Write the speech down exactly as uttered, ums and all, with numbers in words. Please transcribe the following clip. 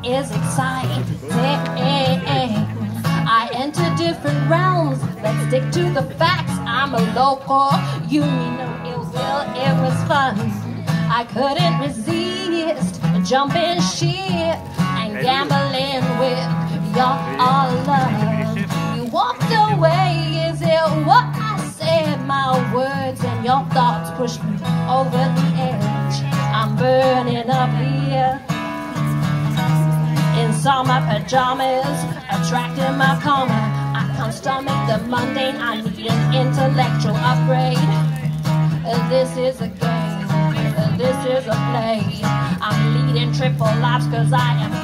is exciting. I enter different realms. Let's stick to the facts. I'm a local. You mean no ill will. It was fun. I couldn't resist jumping ship and gambling with your love. You walked away. Is it what I said? My words and your thoughts pushed me over the edge. I'm burning up here inside my pajamas, attracting my karma. I can't stomach the mundane. I need an intellectual upgrade. This is a game. This is a play. I'm leading triple lives cause I am